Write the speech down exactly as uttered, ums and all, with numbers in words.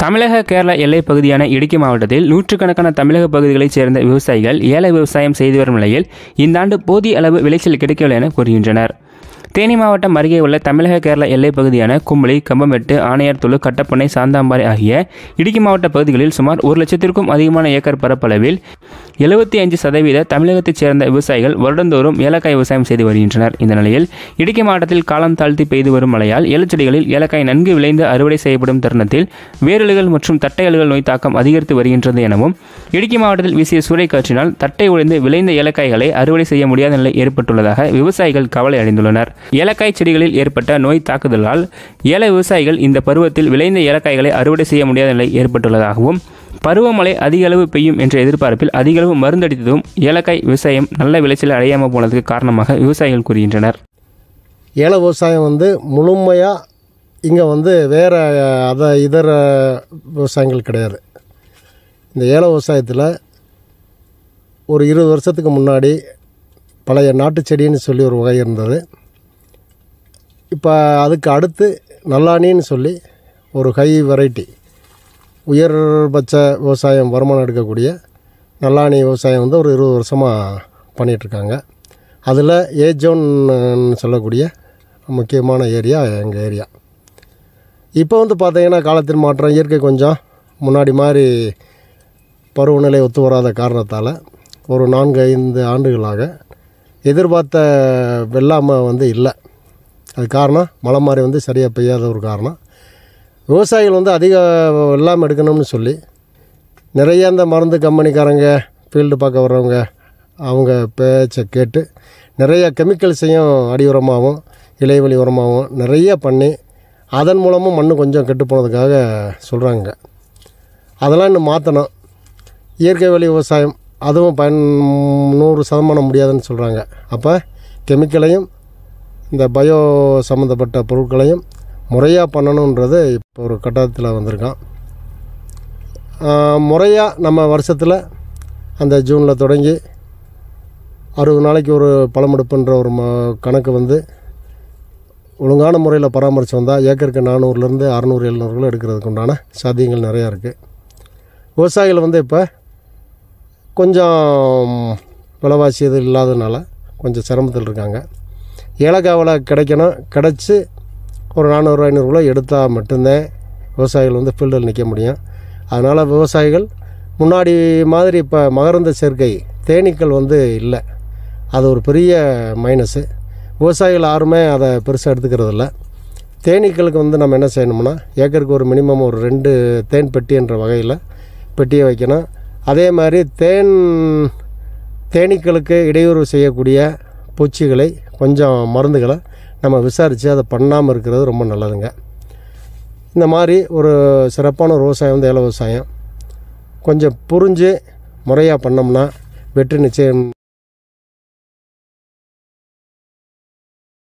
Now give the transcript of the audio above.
தமிழக கேரள எல்லைப் பகுதியான இடுக்கி மாவட்டத்தில் நூற்றுக்கணக்கான தமிழக பகுதிகளைச் சேர்ந்த விவசாயிகள் ஏல விவசாயம் செய்து வரும் நிலையில் இந்த ஆண்டு போதிய அளவு விளைச்சல் கிடைக்கவில்லை என கூறுகின்றனர். தேனி மாவட்டம் அருகே உள்ள தமிழக கேரள எல்லைப் பகுதியான கும்பளி, கம்பமெட்டு, ஆணையார்துளு, கட்டப்பனை, சாந்தாம்பாறை ஆகிய இடுக்கி மாவட்ட பகுதிகளில் சுமார் ஒரு லட்சத்திற்கும் அதிகமான ஏக்கர் பரப்பளவில் எழுபத்தி ஐந்து சதவீத தமிழகத்தைச் சேர்ந்த விவசாயிகள் வருடந்தோறும் ஏலக்காய் விவசாயம் செய்து வருகின்றனர். இந்த நிலையில் இடுக்கி மாவட்டத்தில் காலம் தாழ்த்தி பெய்து வரும் மழையால் ஏலச்செடிகளில் ஏலக்காய் நன்கு விளைந்து அறுவடை செய்யப்படும் தருணத்தில் வேரலுகள் மற்றும் தட்டை அழுகல் நோய் தாக்கம் அதிகரித்து வருகின்றது எனவும், இடுக்கி மாவட்டத்தில் வீசிய சூறைக்காற்றினால் தட்டை ஒழிந்து விளைந்த ஏலக்காய்களை அறுவடை செய்ய முடியாத நிலை ஏற்பட்டுள்ளதாக விவசாயிகள் கவலை அடைந்துள்ளனர். ஏலக்காய் செடிகளில் ஏற்பட்ட நோய் தாக்குதலால் ஏல விவசாயிகள் இந்த பருவத்தில் விளைந்த ஏலக்காய்களை அறுவடை செய்ய முடியாத நிலை ஏற்பட்டுள்ளதாகவும், பருவமழை அதிக அளவு பெய்யும் என்ற எதிர்பார்ப்பில் அதிக அளவு மருந்தடித்ததும் ஏலக்காய் விவசாயம் நல்ல விளைச்சல் அடையாமல் போனதுக்கு காரணமாக விவசாயிகள் கூறுகின்றனர். ஏல விவசாயம் வந்து முழுமையாக இங்கே வந்து வேறு அதை இதர விவசாயங்கள் கிடையாது. இந்த ஏல விவசாயத்தில் ஒரு இருபது வருஷத்துக்கு முன்னாடி பழைய நாட்டு செடின்னு சொல்லி ஒரு வகை இருந்தது. இப்போ அதுக்கு அடுத்து நல்லானின்னு சொல்லி ஒரு ஹை வெரைட்டி உயர்பட்ச விவசாயம் வருமானம் எடுக்கக்கூடிய நல்லாணி விவசாயம் வந்து ஒரு இருபது வருஷமாக பண்ணிகிட்ருக்காங்க. அதில் ஏஜோன்னு சொல்லக்கூடிய முக்கியமான ஏரியா எங்கள் ஏரியா. இப்போ வந்து பார்த்திங்கன்னா காலத்தின் மாற்றம், இயற்கை கொஞ்சம் முன்னாடி மாதிரி பருவநிலை ஒத்து வராத காரணத்தால் ஒரு நான்கு ஐந்து ஆண்டுகளாக எதிர்பார்த்த வெள்ளாமை வந்து இல்லை. அது காரணம் மழை மாதிரி வந்து சரியாக பெய்யாத ஒரு காரணம். விவசாயிகள் வந்து அதிக வெள்ளாமை எடுக்கணும்னு சொல்லி நிறைய அந்த மருந்து கம்பெனிக்காரங்க, ஃபீல்டு பார்க்க வர்றவங்க அவங்க பேச்சை கேட்டு நிறைய கெமிக்கல்ஸையும் அடி உரமாகவும் இலைவெளி உரமாகவும் நிறைய பண்ணி அதன் மூலமும் மண் கொஞ்சம் கெட்டு போனதுக்காக சொல்கிறாங்க. அதெல்லாம் இன்னும் மாற்றணும். இயற்கை வழி விவசாயம் அதுவும் பயன் நூறு சதமானம் முடியாதுன்னு சொல்கிறாங்க. அப்போ கெமிக்கலையும் இந்த பயோ சம்மந்தப்பட்ட பொருட்களையும் முறையாக பண்ணணுன்றது இப்போ ஒரு கட்டத்தில் வந்திருக்கான். முறையாக நம்ம வருஷத்தில் அந்த ஜூனில் தொடங்கி அறுபது நாளைக்கு ஒரு பழமெடுப்புன்ற ஒரு ம கணக்கு வந்து ஒழுங்கான முறையில் பராமரித்து வந்தால் ஏக்கருக்கு நானூறுலேருந்து அறநூறு எழுநூறுக்குள்ள எடுக்கிறதுக்கு உண்டான சாத்தியங்கள் நிறையா இருக்குது. விவசாயிகள் வந்து இப்போ கொஞ்சம் விலைவாசி எது இல்லாததுனால கொஞ்சம் சிரமத்தில் இருக்காங்க. ஏலக்காய் விலை கிடைக்கணும், கிடச்சி ஒரு நானூறு ஐநூறுக்குள்ளே எடுத்தால் மட்டும்தான் விவசாயிகள் வந்து ஃபீல்டில் நிற்க முடியும். அதனால் விவசாயிகள் முன்னாடி மாதிரி இப்போ மகரந்த சேர்க்கை தேனீக்கள் வந்து இல்லை. அது ஒரு பெரிய மைனஸு. விவசாயிகள் யாருமே அதை பெருசாக எடுத்துக்கிறது இல்லை. தேனீக்களுக்கு வந்து நம்ம என்ன செய்யணும்னா ஏக்கருக்கு ஒரு மினிமம் ஒரு ரெண்டு தேன் பெட்டி என்ற வகையில் பெட்டியை வைக்கணும். அதே மாதிரி தேன் தேனீக்களுக்கு இடையூறு செய்யக்கூடிய பூச்சிகளை கொஞ்சம் மருந்துகளை நம்ம விசாரித்து அதை பண்ணாமல் இருக்கிறது ரொம்ப நல்லதுங்க. இந்த மாதிரி ஒரு சிறப்பான ஒரு விவசாயம் வந்து ஏல விவசாயம் கொஞ்சம் புரிஞ்சு முறையாக பண்ணோம்னா வெற்றி நிச்சயம்.